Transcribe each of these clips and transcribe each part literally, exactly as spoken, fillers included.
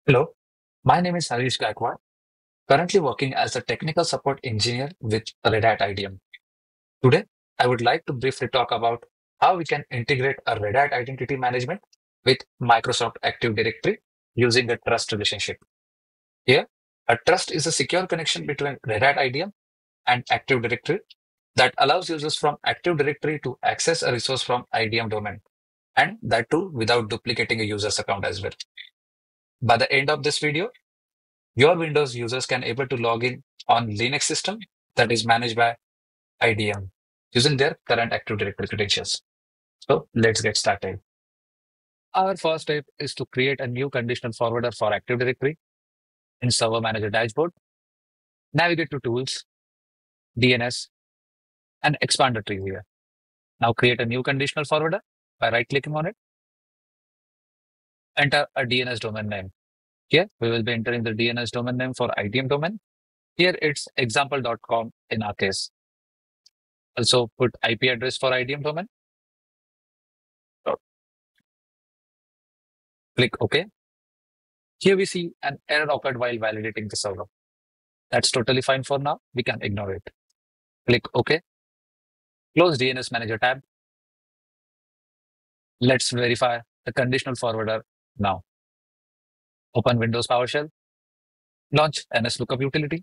Hello, my name is Harish Gaikwad, currently working as a technical support engineer with Red Hat I D M. Today, I would like to briefly talk about how we can integrate a Red Hat identity management with Microsoft Active Directory using a trust relationship. Here, a trust is a secure connection between Red Hat I D M and Active Directory that allows users from Active Directory to access a resource from I D M domain, and that too without duplicating a user's account as well. By the end of this video, your Windows users can able to log in on Linux system that is managed by I D M using their current Active Directory credentials. So let's get started. Our first step is to create a new conditional forwarder for Active Directory in Server Manager dashboard. Navigate to Tools, D N S, and expand the tree here. Now create a new conditional forwarder by right-clicking on it. Enter a D N S domain name. Here we will be entering the D N S domain name for I D M domain. Here it's example dot com in our case. Also put I P address for I D M domain. Click OK. Here we see an error occurred while validating the server. That's totally fine for now. We can ignore it. Click OK. Close D N S Manager tab. Let's verify the conditional forwarder now. Open Windows PowerShell. Launch N S lookup utility.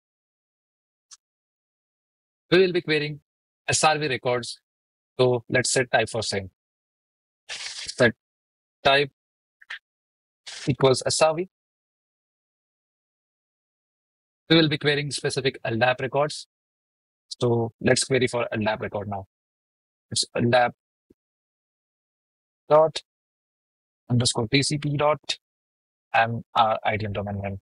We will be querying S R V records. So let's set type for same. Set type equals S R V. We will be querying specific L D A P records. So let's query for L D A P record now. It's L D A P dot underscore T C P dot and our I D M domain name.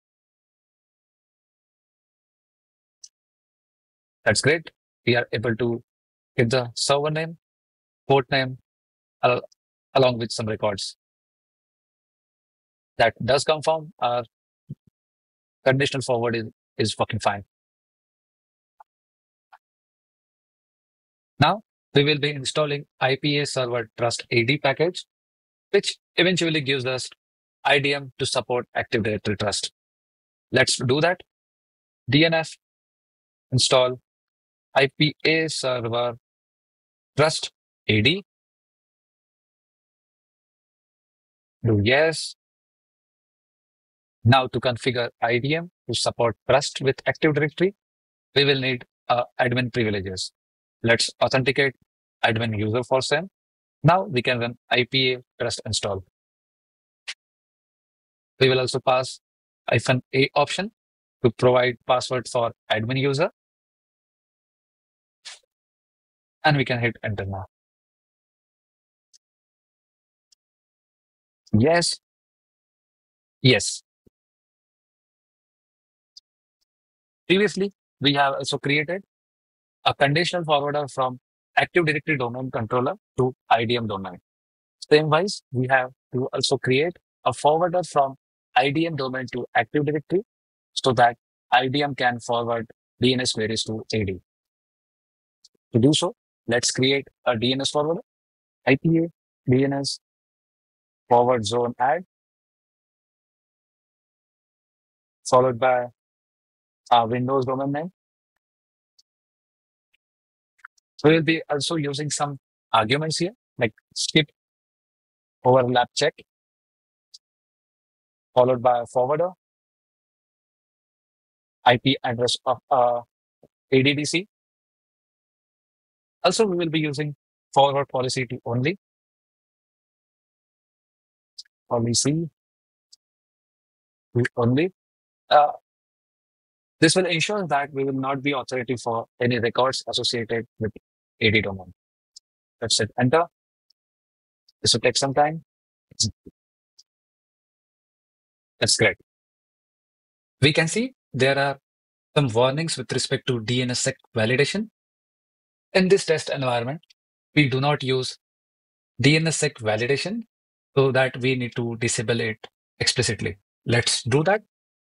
That's great. We are able to get the server name, port name, al along with some records. That does confirm our conditional forward is, is working fine. Now we will be installing I P A Server Trust A D package, which eventually gives us I D M to support Active Directory Trust. Let's do that. D N F install I P A Server Trust A D. Do yes. Now to configure I D M to support trust with Active Directory, we will need uh, admin privileges. Let's authenticate admin user for SAM. Now we can run I P A trust install. We will also pass hyphen A option to provide password for admin user. And we can hit enter now. Yes. Yes. Previously, we have also created a conditional forwarder from Active Directory domain controller to I D M domain. Same wise, we have to also create a forwarder from I D M domain to Active Directory so that I D M can forward D N S queries to A D. To do so, let's create a D N S forwarder, I P A, D N S, forward zone add, followed by our Windows domain name. We will be also using some arguments here, like skip overlap check, followed by a forwarder, I P address of uh, A D D C. Also, we will be using forward policy to only, policy to only. Uh, this will ensure that we will not be authority for any records associated with A D domain. Let's hit enter. This will take some time. That's great. We can see there are some warnings with respect to D N S S E C validation. In this test environment, we do not use D N S S E C validation, so that we need to disable it explicitly. Let's do that.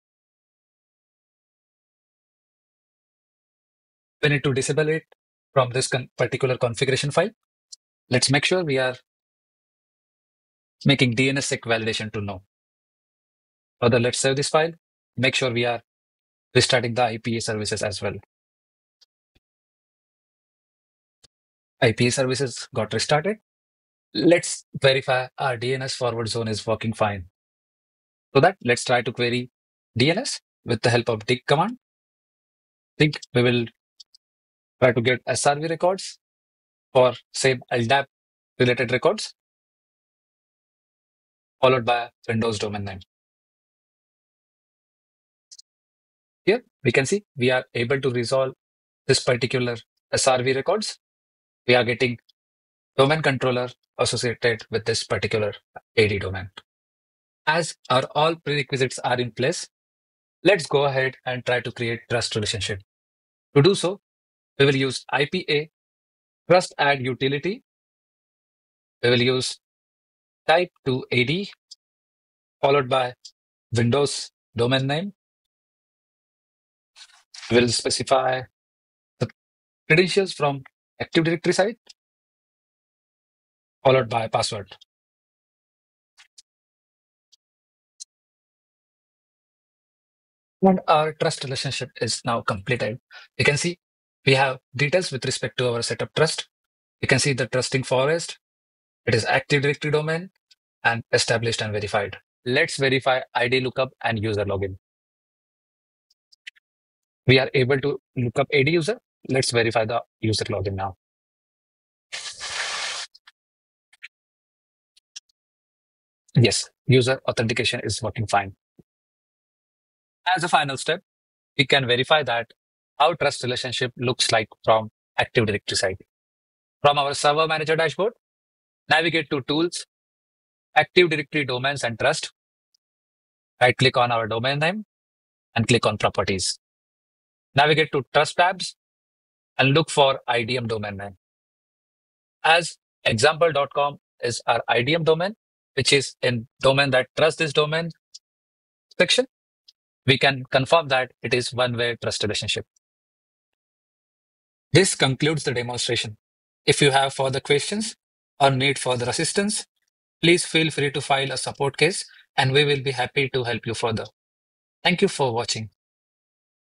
We need to disable it from this con particular configuration file. Let's make sure we are making D N S S E C validation to no. Further, let's save this file. Make sure we are restarting the I P A services as well. I P A services got restarted. Let's verify our D N S forward zone is working fine. So that let's try to query D N S with the help of dig command. Think we will try to get S R V records for same L D A P related records, followed by Windows domain name. Here we can see we are able to resolve this particular S R V records. We are getting domain controller associated with this particular A D domain. As our all prerequisites are in place, let's go ahead and try to create trust relationship. To do so, we will use I P A trust add utility. We will use type to A D followed by Windows domain name. We will specify the credentials from Active Directory side followed by password. And our trust relationship is now completed. You can see we have details with respect to our setup trust. You can see the trusting forest. It is Active Directory domain and established and verified. Let's verify I D lookup and user login. We are able to look up A D user. Let's verify the user login now. Yes, user authentication is working fine. As a final step, we can verify that how trust relationship looks like from Active Directory side. From our server manager dashboard, navigate to tools, Active Directory domains and trust. Right click on our domain name and click on properties. Navigate to trust tabs and look for I D M domain name. As example dot com is our I D M domain, which is in domain that trust this domain section, we can confirm that it is one-way trust relationship. This concludes the demonstration. If you have further questions or need further assistance, please feel free to file a support case and we will be happy to help you further. Thank you for watching.